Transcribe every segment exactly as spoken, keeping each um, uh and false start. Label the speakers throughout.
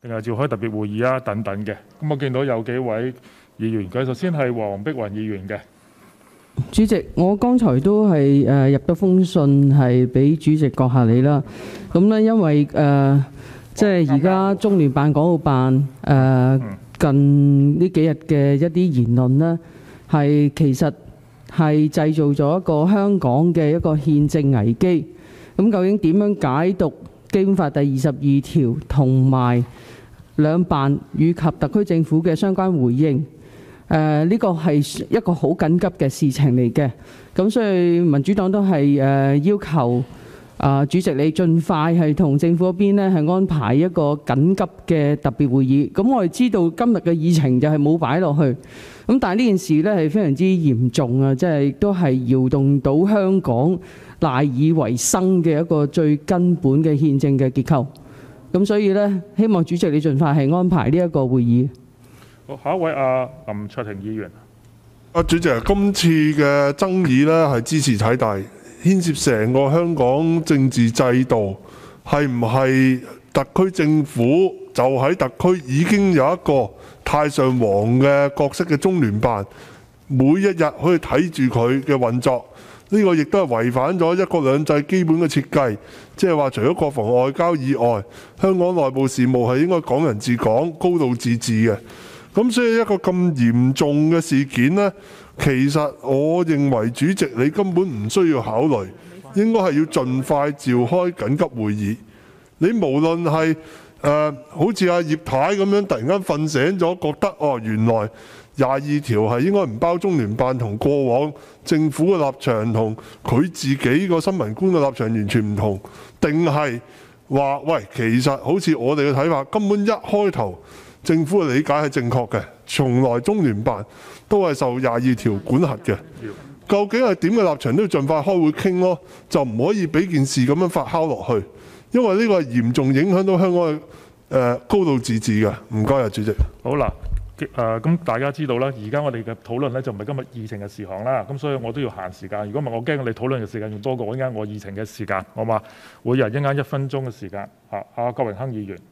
Speaker 1: 定係召開特別會議啊等等嘅。咁我見到有幾位議員，佢首先係黃碧雲議員嘅。
Speaker 2: 主席，我剛才都係誒入咗封信係俾主席閣下你啦。咁咧，因為誒即係而家中聯辦、港澳辦誒近呢幾日嘅一啲言論咧，係其實係製造咗一個香港嘅一個憲政危機。咁究竟點樣解讀基本法第二十二條同埋兩辦與及特區政府嘅相關回應？誒呢個係一個好緊急嘅事情嚟嘅，咁所以民主黨都係誒要求啊主席你盡快係同政府嗰邊咧係安排一個緊急嘅特別會議。咁我哋知道今日嘅議程就係冇擺落去，咁但係呢件事咧係非常之嚴重啊，即係都係搖動到香港賴以為生嘅一個最根本嘅憲政嘅結構。咁所以咧，希望主席你盡快係安排呢一個會議。
Speaker 1: 好，下一位阿林卓廷議員。
Speaker 3: 啊，主席，今次嘅爭議呢係茲事體大，牽涉成個香港政治制度，係唔係特區政府就喺特區已經有一個太上皇嘅角色嘅中聯辦，每一日可以睇住佢嘅運作，呢、這個亦都係違反咗一國兩制基本嘅設計，即係話除咗國防外交以外，香港內部事務係應該港人治港、高度自治嘅。咁所以一個咁嚴重嘅事件呢，其實我認為主席你根本唔需要考慮，應該係要盡快召開緊急會議。你無論係誒好似阿葉太咁樣突然間瞓醒咗，覺得哦原來廿二條係應該唔包中聯辦，同過往政府嘅立場同佢自己個新聞官嘅立場完全唔同，定係話喂其實好似我哋嘅睇法，根本一開頭政府嘅理解係正確嘅，從來中聯辦都係受廿二條管轄嘅。究竟係點嘅立場都要盡快開會傾咯，就唔可以俾件事咁樣發酵落去，因為呢個係嚴重影響到香港嘅誒高度自治嘅。唔該啊，主席。
Speaker 1: 好啦，誒、呃、咁大家知道啦，而家我哋嘅討論咧就唔係今日議程嘅事項啦，咁所以我都要限時間。如果唔係，我驚我哋討論嘅時間仲多過我依家我議程嘅時間，好嘛？每人一間一分鐘嘅時間。啊，阿郭榮鏗議員。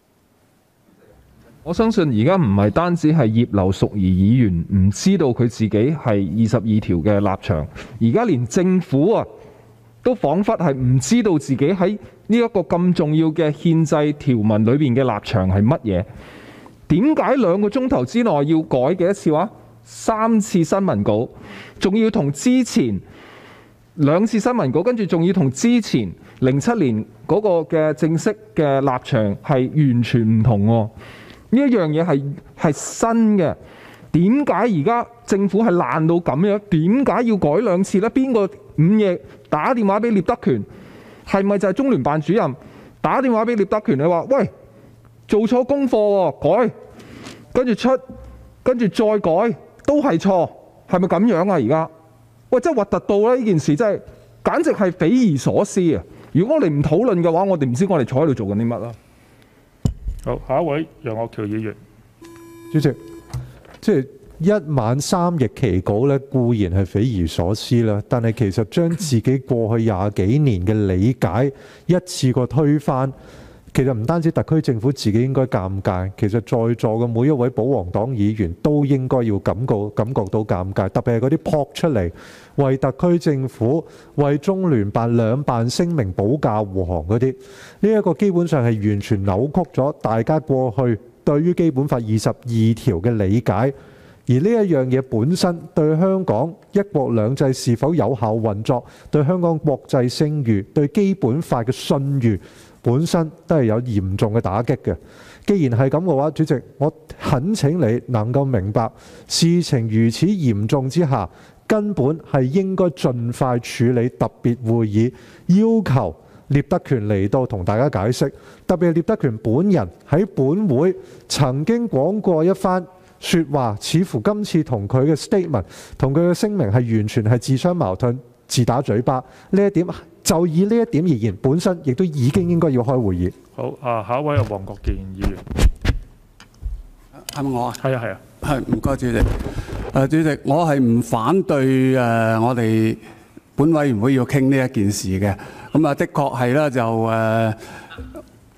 Speaker 4: 我相信而家唔係單止係葉劉淑儀議員唔知道佢自己係二十二條嘅立場，而家連政府啊都彷彿係唔知道自己喺呢一個咁重要嘅憲制條文裏邊嘅立場係乜嘢？點解兩個鐘頭之內要改幾多次話？三次新聞稿，仲要同之前兩次新聞稿，跟住仲要同之前零七年嗰個嘅正式嘅立場係完全唔同喎。呢一樣嘢係係新嘅，點解而家政府係爛到咁樣？點解要改兩次呢？邊個午夜打電話俾聶德權？係咪就係中聯辦主任打電話俾聶德權？你話喂，做錯功課喎，改，跟住出，跟住再改，都係錯，係咪咁樣啊？而家喂，真係核突到啦！呢件事真係簡直係匪夷所思啊！如果我哋唔討論嘅話，我哋唔知我哋坐喺度做緊啲乜啦。
Speaker 1: 好，下一位楊岳橋議員。
Speaker 5: 主席，即係一晚三日期稿咧，固然係匪夷所思啦，但係其實將自己過去廿幾年嘅理解一次過推翻，其實唔單止特區政府自己應該尷尬，其實在座嘅每一位保皇黨議員都應該要感覺感覺到尷尬，特別係嗰啲撲出嚟為特區政府、為中聯辦兩辦聲明保駕護航嗰啲，呢一個基本上係完全扭曲咗大家過去對於基本法二十二條嘅理解，而呢一樣嘢本身對香港一國兩制是否有效運作、對香港國際聲譽、對基本法嘅信譽本身都係有嚴重嘅打擊嘅。既然係咁嘅話，主席，我懇請你能夠明白事情如此嚴重之下，根本係應該盡快處理特別會議，要求聶德權嚟到同大家解釋。特別係聶德權本人喺本會曾經講過一番説話，似乎今次同佢嘅 statement 同佢嘅聲明係完全係自相矛盾、自打嘴巴。呢一點就以呢一點而言，本身亦都已經應該要開會議。
Speaker 1: 好啊，下一位係黃國健議員。
Speaker 6: 係咪我啊？
Speaker 1: 係啊，係啊。
Speaker 6: 係，唔該主席。誒，主席，我係唔反對誒我哋本委員會要傾呢一件事嘅。咁啊，的確係啦，就誒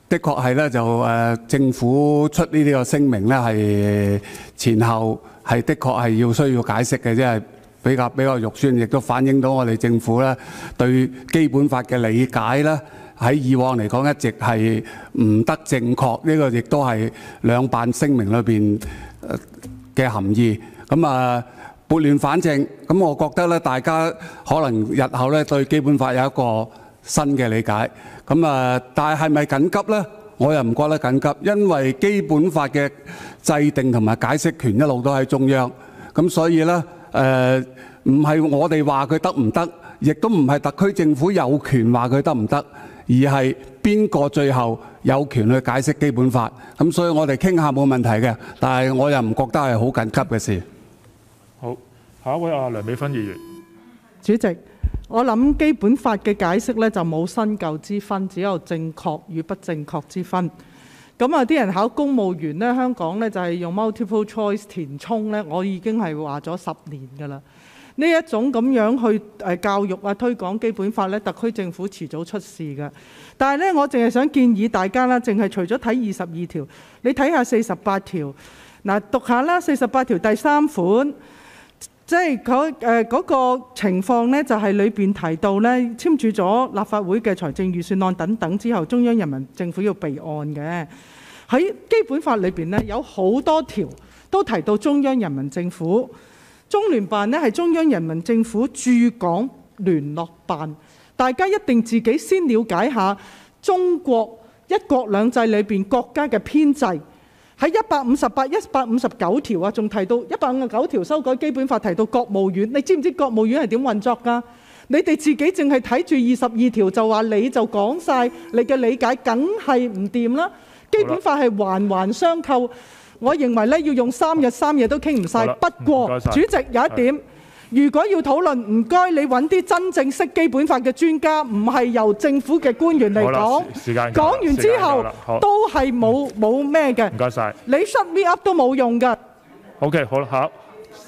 Speaker 6: 的確係咧，就誒、呃、政府出呢啲個聲明咧，係前後係的確係要需要解釋嘅，即係比較比較肉酸，亦都反映到我哋政府咧對基本法嘅理解咧，喺以往嚟講一直係唔得正確。呢、這個亦都係兩辦聲明裏邊嘅含義。咁啊，撥亂反正，咁我覺得咧，大家可能日後咧對基本法有一個新嘅理解。咁啊，但係係咪緊急呢？我又唔覺得緊急，因為基本法嘅制定同埋解釋權一路都喺中央。咁所以呢，誒唔係我哋話佢得唔得，亦都唔係特區政府有權話佢得唔得，而係邊個最後有權去解釋基本法。咁所以我哋傾下冇問題嘅，但係我又唔覺得係好緊急嘅事。
Speaker 1: 好，下一位阿梁美芬議員。
Speaker 7: 主席，我諗基本法嘅解釋咧就冇新舊之分，只有正確與不正確之分。咁啊，啲人考公務員咧，香港咧就係用 multiple choice 填充咧，我已經係話咗十年㗎啦。呢一種咁樣去誒教育啊推廣基本法咧，特區政府遲早出事㗎。但係咧，我淨係想建議大家啦，淨係除咗睇二十二條，你睇下四十八條。嗱，讀下啦，四十八條第三款。即係佢誒嗰個情況呢，就係裏邊提到呢，簽署咗立法會嘅財政預算案等等之後，中央人民政府要備案嘅。喺基本法裏邊呢，有好多條都提到中央人民政府。中聯辦呢係中央人民政府駐港聯絡辦，大家一定自己先了解下中國一國兩制裏邊國家嘅編制。喺一百五十八、一百五十九條啊，仲提到一百五十九條修改基本法提到國務院，你知唔知國務院係點運作㗎？你哋自己淨係睇住二十二條就話你就講晒你嘅理解，梗係唔掂啦！基本法係環環相扣，我認為咧要用三日三夜都傾唔晒。不過主席有一點，如果要討論，唔該你揾啲真正識基本法嘅專家，唔係由政府嘅官員嚟講。講完之後都係冇冇咩嘅。
Speaker 1: 唔該晒。
Speaker 7: 你 shut me up 都冇用㗎。
Speaker 1: OK， 好啦，下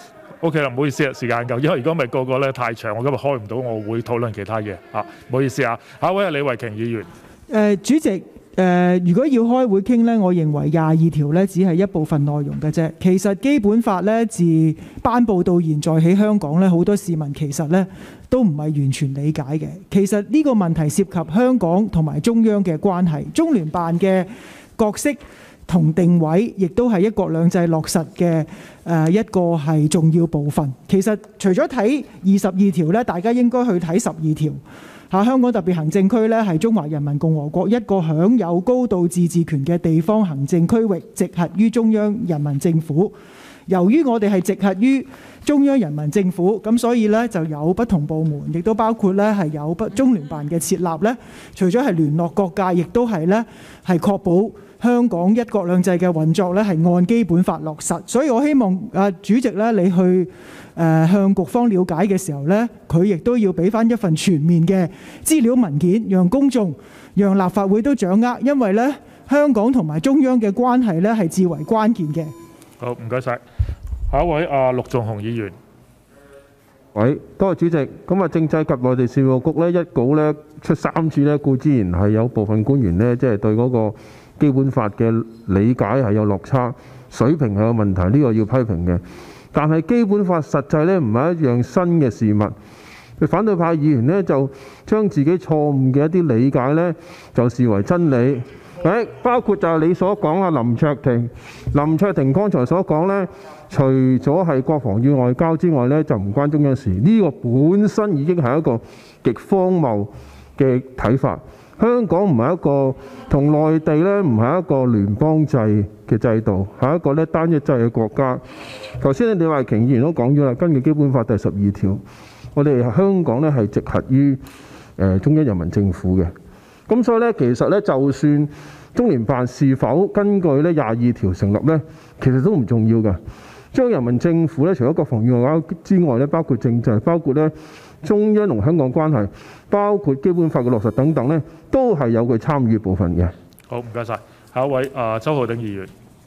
Speaker 1: OK 啦，唔好意思啊，時間夠，因為如果唔係個個咧太長，我今日開唔到，我會討論其他嘢啊，唔好意思啊。下一位係李慧瓊議員。
Speaker 8: 誒，主席。誒、呃，如果要開會傾呢，我認為廿二條呢只係一部分內容嘅啫。其實基本法呢，自頒布到現在喺香港呢，好多市民其實呢都唔係完全理解嘅。其實呢個問題涉及香港同埋中央嘅關係，中聯辦嘅角色同定位，亦都係一國兩制落實嘅誒一個係重要部分。其實除咗睇二十二條呢，大家應該去睇十二條。嚇！香港特別行政區咧係中華人民共和國一個享有高度自治權嘅地方行政區域，直轄於中央人民政府。由於我哋係直轄於中央人民政府，咁所以咧就有不同部門，亦都包括咧係有不中聯辦嘅設立咧。除咗係聯絡各界，亦都係咧係確保香港一國兩制嘅運作咧係按基本法落實。所以我希望啊主席咧你去誒向局方了解嘅時候呢，佢亦都要俾翻一份全面嘅資料文件，讓公眾、讓立法會都掌握，因為呢香港同埋中央嘅關係呢係至為關鍵嘅。
Speaker 1: 好，唔該晒。下一位阿陸頌雄議員。
Speaker 9: 喂，多謝主席。咁啊，政制及內地事務局呢一稿呢出三次呢，固然係有部分官員呢，即係對嗰個基本法嘅理解係有落差，水平係有問題，呢個要批評嘅。但係基本法實際咧唔係一樣新嘅事物，反對派議員呢，就將自己錯誤嘅一啲理解呢，就視為真理。誒，包括就係你所講啊，林卓廷，林卓廷剛才所講呢，除咗係國防與外交之外呢，就唔關中央事。呢個本身已經係一個極荒謬嘅睇法。香港唔係一個同內地呢，唔係一個聯邦制嘅制度，係一個咧單一制嘅國家。頭先咧李慧瓊議員都講咗啦，根據基本法第十二條，我哋香港呢係直轄於誒中央人民政府嘅。咁所以呢，其實呢，就算中聯辦是否根據呢廿二條成立呢，其實都唔重要嘅。中央人民政府呢，除咗國防與外交之外呢，包括政制，包括呢中央同香港關係，包括基本法嘅落實等等呢，都係有佢參與部分嘅。
Speaker 1: 好，唔該晒。下一位啊，周浩鼎議員。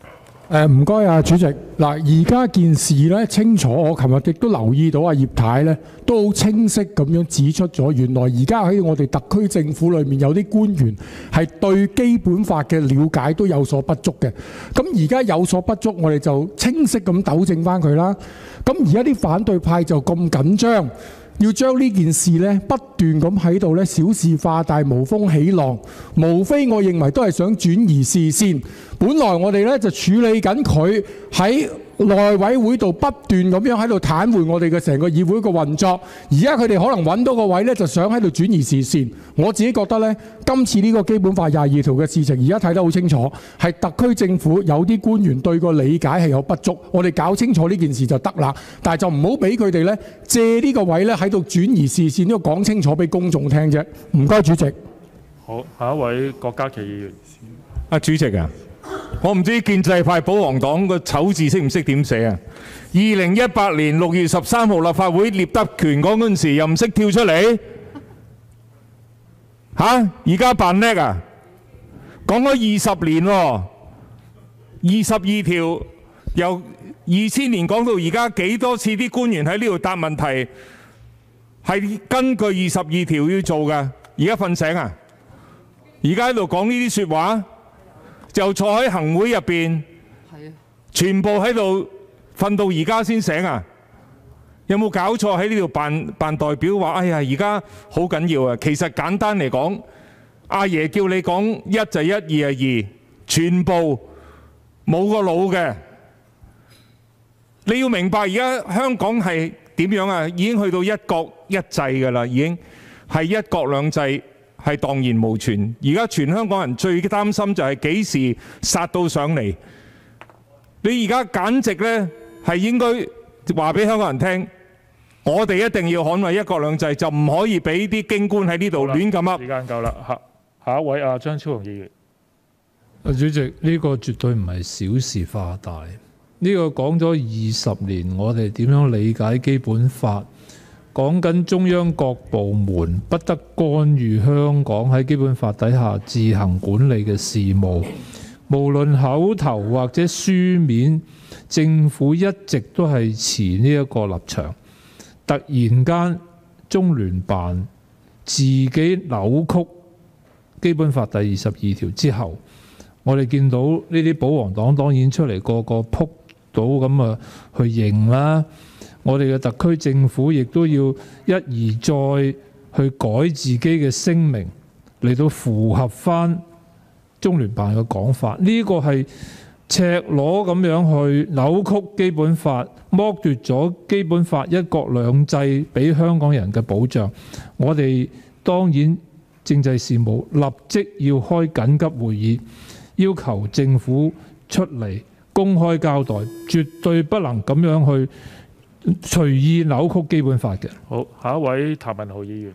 Speaker 10: 誒唔該啊，主席。嗱，而家件事咧清楚，我琴日亦都留意到啊，葉太咧都好清晰咁樣指出咗，原來而家喺我哋特區政府裏面有啲官員係對基本法嘅了解都有所不足嘅。咁而家有所不足，我哋就清晰咁糾正翻佢啦。咁而家啲反對派就咁緊張，要將呢件事呢不斷咁喺度呢小事化大、無風起浪，無非我認為都係想轉移視線。本來我哋呢就處理緊佢喺內委會度不斷咁樣喺度癱瘓我哋嘅成個議會嘅運作，而家佢哋可能揾到個位呢，就想喺度轉移視線。我自己覺得呢，今次呢個基本法廿二條嘅事情，而家睇得好清楚，係特區政府有啲官員對個理解係有不足，我哋搞清楚呢件事就得啦。但係就唔好俾佢哋呢借呢個位呢喺度轉移視線，呢個講清楚俾公眾聽啫。唔該，主席。
Speaker 1: 好，下一位郭家麒議員。
Speaker 11: 啊，主席啊！我唔知建制派保皇黨個醜字識唔識點寫啊！二零一八年六月十三號立法會聶德權講嗰陣時，又唔識跳出嚟嚇，而家扮叻啊！講咗二十年喎，二十二條由二千年講到而家，幾多次啲官員喺呢度答問題，係根據二十二條要做㗎。而家瞓醒啊！而家喺度講呢啲説話。就坐喺行會入邊，全部喺度瞓到而家先醒啊！有冇搞錯喺呢度扮扮代表話？哎呀，而家好緊要啊！其實簡單嚟講，阿爺叫你講一就一，二係二，全部冇個腦嘅。你要明白而家香港係點樣啊？已經去到一國一制㗎啦，已經係一國兩制。係蕩然無存。而家全香港人最擔心就係幾時殺到上嚟。你而家簡直呢係應該話俾香港人聽，我哋一定要捍衛一國兩制，就唔可以俾啲京官喺呢度亂咁噏。
Speaker 1: 時間夠啦，下下一位啊，張超雄議員。
Speaker 12: 啊，主席，呢個絕對唔係小事化大。呢個講咗二十年，我哋點樣理解基本法？講緊中央各部門不得干預香港喺基本法底下自行管理嘅事務，無論口頭或者書面，政府一直都係持呢一個立場。突然間，中聯辦自己扭曲基本法第二十二條之後，我哋見到呢啲保皇黨當然出嚟個個撲到咁啊去認啦。我哋嘅特區政府亦都要一而再去改自己嘅聲明，嚟到符合翻中聯辦嘅講法。呢個係赤裸咁樣去扭曲基本法，剝奪咗基本法一國兩制俾香港人嘅保障。我哋當然政制事務立即要開緊急會議，要求政府出嚟公開交代，絕對不能咁樣去隨意扭曲基本法嘅。
Speaker 1: 好，下一位譚文豪議員。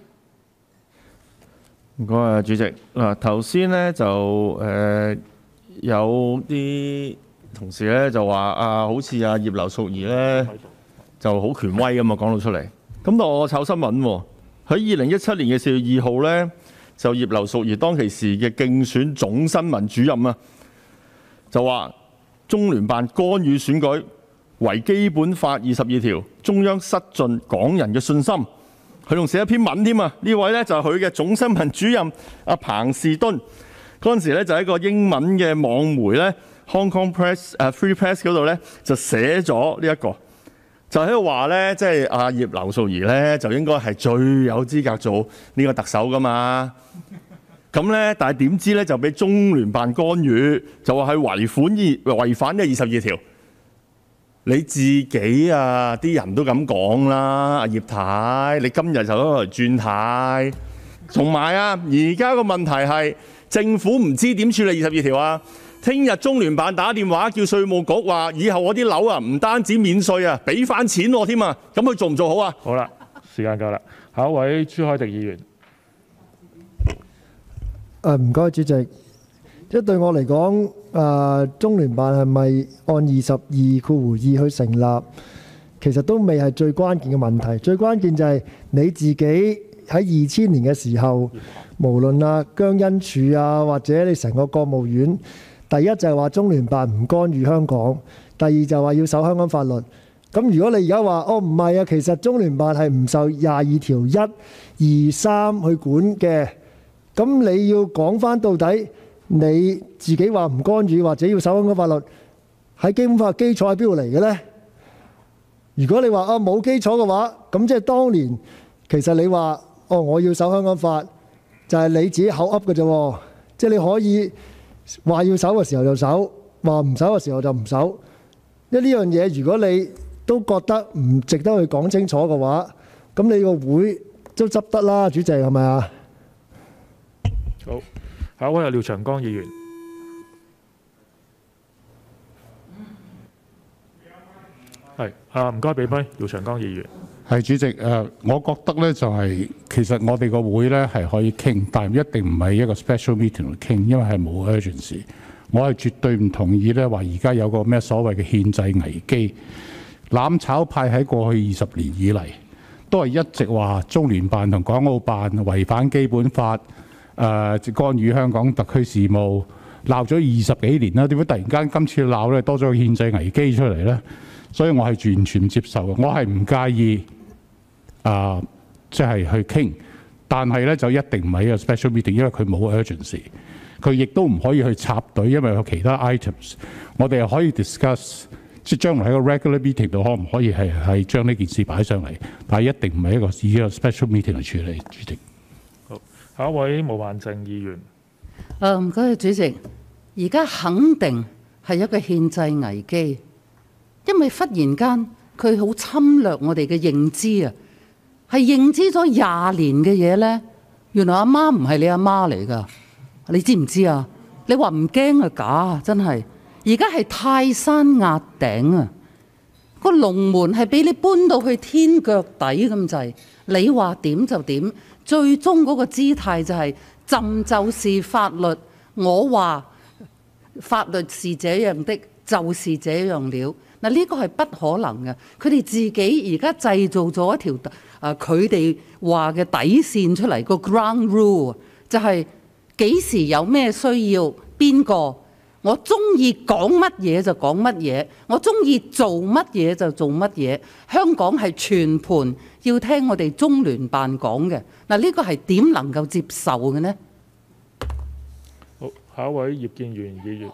Speaker 13: 唔該啊，主席。嗱，頭先咧就誒、呃、有啲同事咧就話啊，好似阿葉劉淑儀咧就好權威咁啊，講到出嚟。咁但我炒新聞喎，喺二零一七年嘅四月二號咧，就葉劉淑儀當其時嘅競選總新聞主任啊，就話中聯辦干預選舉。違基本法二十二條，中央失盡港人嘅信心。佢仲寫一篇文添啊！呢位呢就係佢嘅總新聞主任阿彭士敦。嗰陣時咧就喺個英文嘅網媒咧 Hong Kong Press 誒 Free Press 嗰度咧就寫咗呢一個，就喺度話咧，即係阿葉劉淑儀咧就應該係最有資格做呢個特首噶嘛。咁咧，但係點知咧就俾中聯辦干預，就話係違反二違反呢二十二條。你自己啊，啲人都咁講啦，阿葉太，你今日就攞嚟轉軚。同埋啊，而家個問題係政府唔知點處理二十二條啊。聽日中聯辦打電話叫稅務局話，以後我啲樓啊唔單止免稅啊，俾翻錢我添啊，咁佢做唔做好啊？
Speaker 1: 好啦，時間夠啦，下一位朱凱廸議員。
Speaker 14: 誒唔該，主席。即係對我嚟講，誒、呃、中聯辦係咪按二十二括弧二去成立，其實都未係最關鍵嘅問題。最關鍵就係你自己喺二千年嘅時候，無論啊姜恩柱啊，或者你成個國務院第一就係話中聯辦唔干預香港，第二就係話要守香港法律。咁如果你而家話哦唔係啊，其實中聯辦係唔受廿二條一、二、三去管嘅，咁你要講翻到底你自己話唔干預或者要守香港法律，喺基本法基礎喺邊度嚟嘅呢？如果你話啊冇基礎嘅話，咁即係當年其實你話哦我要守香港法，就係你自己口噏嘅啫，即係你可以話要守嘅時候就守，話唔守嘅時候就唔守。因為呢樣嘢如果你都覺得唔值得去講清楚嘅話，咁你個會都執得啦，主席係咪啊？
Speaker 1: 好，下一位係廖長江議員。係啊，唔該俾咪廖長江議員。
Speaker 15: 係主席，誒，我覺得咧就係、其實我哋個會咧係可以傾，但係一定唔係一個 special meeting 嚟傾，因為係冇 urgency。我係絕對唔同意咧話而家有個咩所謂嘅憲制危機。攬炒派喺過去二十年以嚟，都係一直話中聯辦同港澳辦違反基本法，誒、呃、干預香港特區事務，鬧咗二十幾年啦。點解突然間今次鬧咧多咗個憲制危機出嚟咧？所以我係完全唔接受嘅。我係唔介意啊，即、呃、係、就是、去傾，但係咧就一定唔係一個 special meeting，因為佢冇 urgency， 佢亦都唔可以去插隊，因為有其他 items。我哋係可以 discuss。即係將來喺個 regular meeting 度，可唔可以係係將呢件事擺上嚟？但係一定唔係一個以一個 special meeting 嚟處理，主席。
Speaker 1: 好，下一位毛孟靜議員。
Speaker 16: 誒唔該，主席。而家肯定係一個憲制危機，因為忽然間佢好侵略我哋嘅認知啊，係認知咗廿年嘅嘢咧。原來阿媽唔係你阿媽嚟㗎，你知唔知啊？你話唔驚啊假，真係。而家係泰山壓頂啊！個龍門係俾你搬到去天腳底咁滯，你話點就點，最終嗰個姿態就係、是、朕就是法律，我話法律是這樣的，就是這樣了。嗱，呢個係不可能嘅。佢哋自己而家製造咗一條誒佢哋話嘅底線出嚟，個 ground rule 就係幾時有咩需要，邊個。我中意講乜嘢就講乜嘢，我中意做乜嘢就做乜嘢。香港係全盤要聽我哋中聯辦講嘅。嗱，呢個係點能夠接受嘅呢？
Speaker 1: 好，下一位葉建源議員。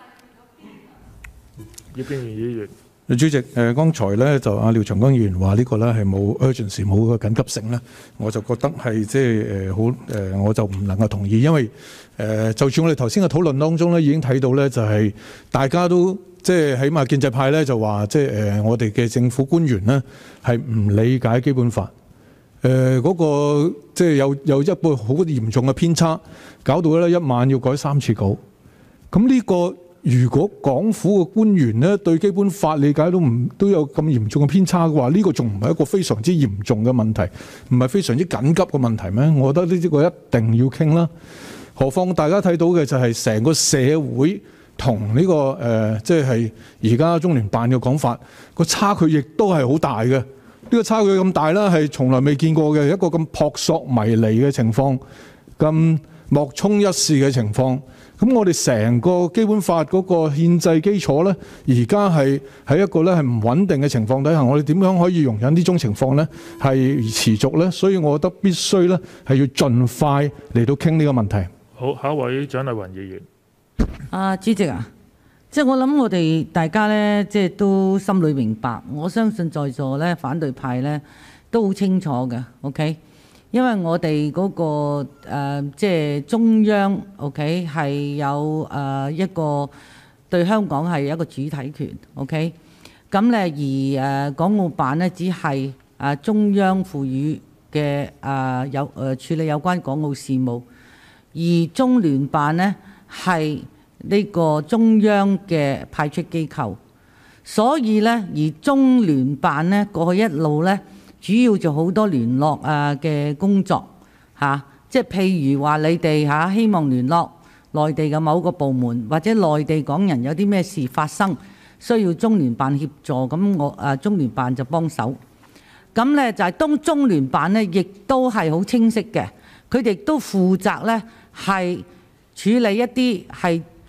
Speaker 1: 葉建源議員。
Speaker 17: 主席，誒剛才咧就阿廖長江議員話呢個咧係冇 urgency 冇個緊急性咧，我就覺得係即係誒好誒，我就唔能夠同意，因為誒、呃、就算我哋頭先嘅討論當中咧已經睇到咧，就係大家都即係起碼建制派咧就話即係誒我哋嘅政府官員咧係唔理解基本法，誒、呃、嗰、那個即係有有一個好嚴重嘅偏差，搞到咧一晚要改三次稿，咁呢、這個。如果港府嘅官員咧對基本法理解都唔都有咁嚴重嘅偏差嘅話，呢個仲唔係一個非常之嚴重嘅問題，唔係非常之緊急嘅問題咩？我覺得呢個一定要傾啦。何況大家睇到嘅就係成個社會同呢個誒，即係而家中聯辦嘅講法個差距，亦都係好大嘅。呢個差距咁大啦，係從來未見過嘅一個咁撲朔迷離嘅情況，咁莫衷一是嘅情況。咁我哋成個基本法嗰個憲制基礎呢，而家係喺一個咧係唔穩定嘅情況底下，我哋點樣可以容忍呢種情況呢？係持續呢？所以我覺得必須呢係要盡快嚟到傾呢個問題。
Speaker 1: 好，下一位蔣麗芸議員。
Speaker 18: 啊，主席啊，即係我諗我哋大家呢，即係都心裏明白，我相信在座呢反對派呢都好清楚嘅 ，OK。因為我哋嗰、那個、呃、即係中央 OK 係有誒、呃、一個對香港係一個主體權 OK，咁咧而誒、呃、港澳辦咧只係誒、呃、中央賦予嘅誒、呃、有誒、呃、處理有關港澳事務，而中聯辦咧係呢個中央嘅派出機構，所以咧而中聯辦咧過去一路咧。主要就好多聯絡啊嘅工作嚇、啊，即係譬如話你哋嚇、啊、希望聯絡內地嘅某個部門，或者內地港人有啲咩事發生，需要中聯辦協助，咁我啊中聯辦就幫手。咁咧就係當中聯辦咧，亦都係好清晰嘅，佢哋都負責咧係處理一啲係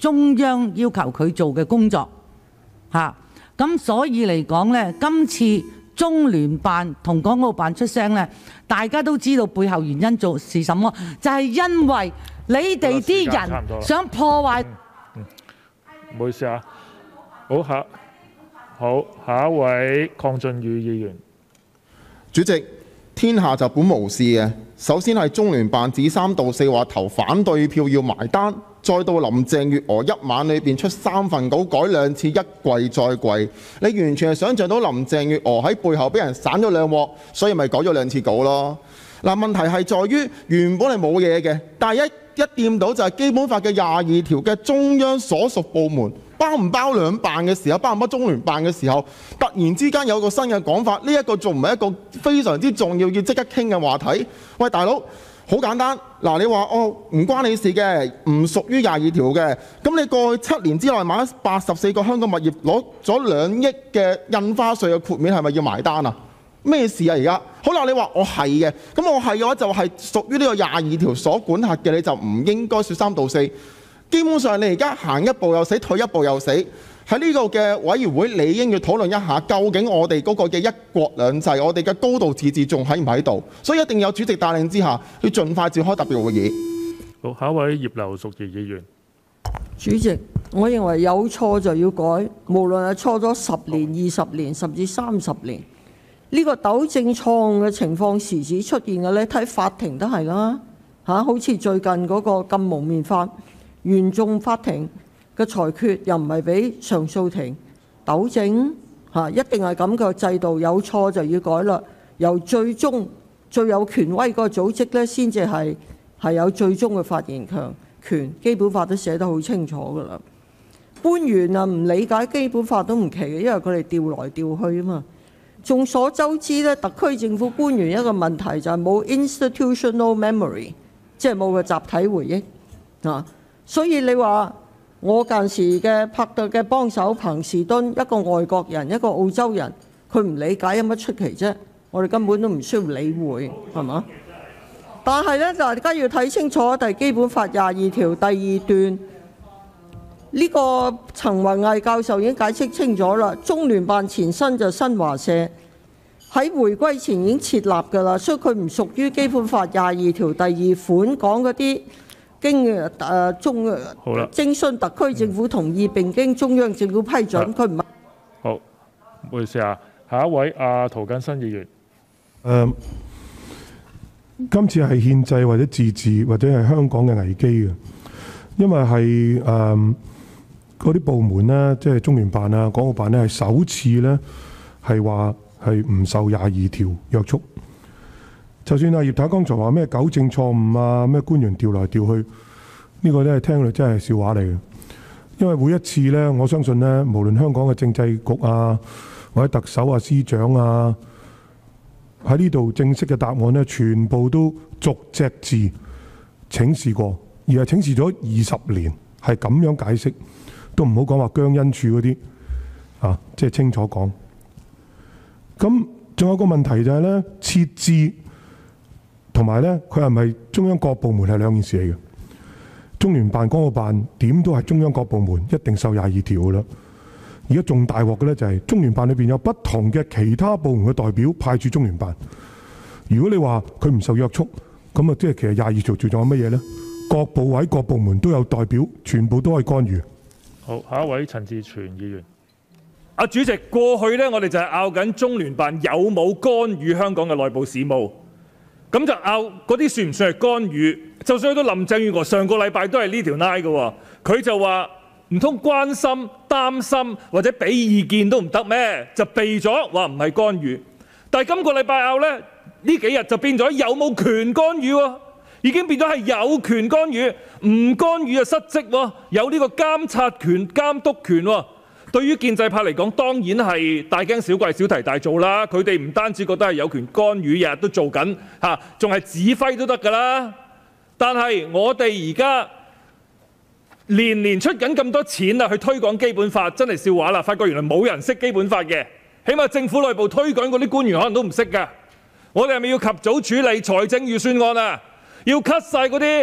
Speaker 18: 中央要求佢做嘅工作嚇。咁所以嚟講呢，今次中聯辦同港澳辦出聲呢，大家都知道背後原因做是什麼，就係因為你哋啲人想破壞。
Speaker 1: 唔好意思啊，好下好下一位鄺俊宇議員。
Speaker 19: 主席，天下就本無事嘅。首先係中聯辦指三道四話投反對票要埋單，再到林鄭月娥一晚裏邊出三份稿改兩次，一跪再跪。你完全係想像到林鄭月娥喺背後俾人散咗兩鑊，所以咪改咗兩次稿咯。嗱，問題係在於原本係冇嘢嘅，但係一一掂到就係基本法嘅廿二條嘅中央所屬部門包唔包兩辦嘅時候，包唔包中聯辦嘅時候，突然之間有個新嘅講法，呢、這、一個仲唔係一個非常之重要要即刻傾嘅話題？喂，大佬，好簡單，嗱，你話哦唔關你事嘅，唔屬於廿二條嘅，咁你過去七年之內買咗八十四個香港物業，攞咗兩億嘅印花稅嘅豁免，係咪要埋單啊？咩事啊？而家好啦，你話我係嘅，咁我係嘅話就係屬於呢個廿二條所管轄嘅，你就唔應該説三道四。基本上你而家行一步又死，退一步又死。喺呢個嘅委員會，理應要討論一下，究竟我哋嗰個嘅一國兩制，我哋嘅高度自治仲喺唔喺度？所以一定有主席帶領之下，要盡快召開特別會議。
Speaker 1: 好，下一位葉劉淑儀議員。
Speaker 20: 主席，我認為有錯就要改，無論係錯咗十年、二十年，甚至三十年。呢個糾正錯誤嘅情況時時出現嘅咧，睇法庭都係啦嚇，好似最近嗰個禁蒙面法，原訟法庭嘅裁決又唔係俾上訴庭糾正嚇，一定係咁嘅制度，有錯就要改啦。由最終最有權威嗰個組織咧，先至係係有最終嘅發言強權。基本法都寫得好清楚㗎啦。官員啊唔理解基本法都唔奇嘅，因為佢哋調來調去啊嘛。眾所周知咧，特區政府官員一個問題就係冇 institutional memory， 即係冇個集體回憶啊。所以你話我近時嘅拍檔嘅幫手彭士敦，一個外國人，一個澳洲人，佢唔理解有乜出奇啫？我哋根本都唔需要理會，係嘛？但係咧，大家要睇清楚，第基本法廿二條第二段。呢個陳雲毅教授已經解釋清楚啦。中聯辦前身就新華社，喺回歸前已經設立㗎啦，所以佢唔屬於基本法廿二條第二款講嗰啲經誒、呃、中徵詢特區政府同意並經中央政府批准，佢唔係。
Speaker 1: 好，唔好意思啊，下一位阿涂謹申議員。誒、
Speaker 3: 呃，今次係憲制或者自治或者係香港嘅危機嘅，因為係誒。呃嗰啲部門呢，即係中聯辦啊、港澳辦呢，係首次呢係話係唔受廿二條約束。就算阿葉太剛才話咩糾正錯誤啊、咩官員調來調去，呢個呢聽落真係笑話嚟嘅。因為每一次呢，我相信呢，無論香港嘅政制局啊，或者特首啊、司長啊，喺呢度正式嘅答案呢，全部都逐隻字請示過，而係請示咗二十年，係咁樣解釋。都唔好講話姜恩柱嗰啲啊，即係清楚講。咁仲有個問題就係咧，設置同埋咧，佢係咪中央各部門係兩件事嚟嘅？中聯辦、港澳辦點都係中央各部門，一定受廿二條㗎啦。而家仲大鑊嘅咧就係中聯辦裏邊有不同嘅其他部門嘅代表派駐中聯辦。如果你話佢唔受約束，咁啊即係其實廿二條仲有乜嘢咧？各部委、各部門都有代表，全部都係干預。
Speaker 1: 好，下一位陳志全議員。
Speaker 11: 阿主席，過去呢，我哋就係拗緊中聯辦有冇干預香港嘅內部事務，咁就拗嗰啲算唔算係干預？就算去到林鄭月娥上個禮拜都係呢條拉嘅喎，佢就話唔通關心、擔心或者俾意見都唔得咩？就避咗話唔係干預。但係今個禮拜拗呢，呢幾日就變咗有冇權干預喎？已經變咗係有權干預，唔干預就失職喎，有呢個監察權、監督權喎。對於建制派嚟講，當然係大驚小怪、小題大做啦。佢哋唔單止覺得係有權干預，日日都做緊嚇，仲係指揮都得㗎啦。但係我哋而家年年出緊咁多錢啊，去推廣基本法，真係笑話啦！發覺原來冇人識基本法嘅，起碼政府內部推廣嗰啲官員可能都唔識㗎。我哋係咪要及早處理財政預算案啊？要 cut 晒嗰啲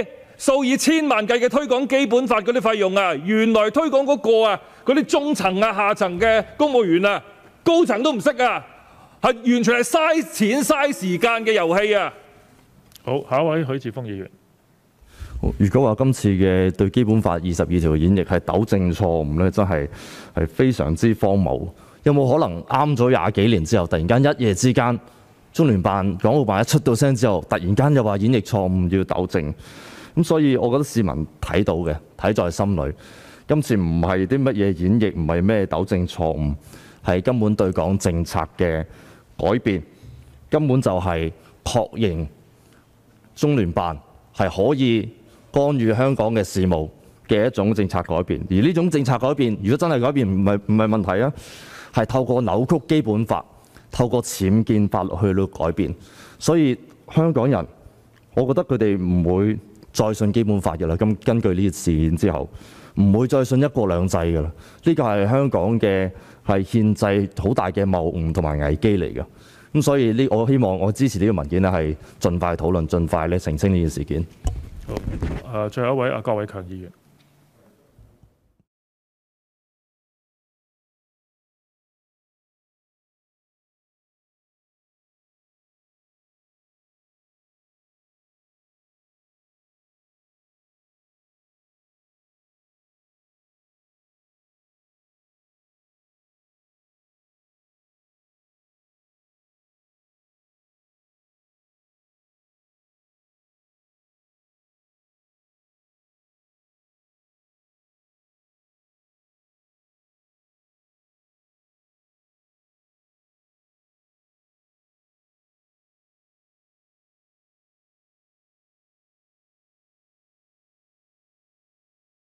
Speaker 11: 數以千萬計嘅推廣基本法嗰啲費用啊，原來推廣嗰個啊，嗰啲中層啊、下層嘅公務員啊，高層都唔識啊，係完全係嘥錢嘥時間嘅遊戲啊！
Speaker 1: 好，下一位許智峯議員。
Speaker 21: 如果話今次嘅對基本法二十二條嘅演繹係糾正錯誤咧，真係係非常之荒謬。有冇可能啱咗廿幾年之後，突然間一夜之間，中聯辦、港澳辦一出到聲之後，突然間又話演繹錯誤要糾正？咁所以我覺得市民睇到嘅，睇在心裏。今次唔係啲乜嘢演繹，唔係咩糾正錯誤，係根本對港政策嘅改變，根本就係確認中聯辦係可以干預香港嘅事務嘅一種政策改變，而呢種政策改變，如果真係改變，唔係唔係問題啊，係透過扭曲基本法、透過僭建法律去到改變。所以香港人，我覺得佢哋唔會再信基本法嘅啦。咁根據呢次事件之後，唔會再信一國兩制嘅啦。呢個係香港嘅係憲制好大嘅謬誤同埋危機嚟嘅。咁所以呢，我希望我支持呢個文件咧，係盡快討論、盡快咧澄清呢件事件。
Speaker 1: 好，誒，最後一位阿郭偉強議員。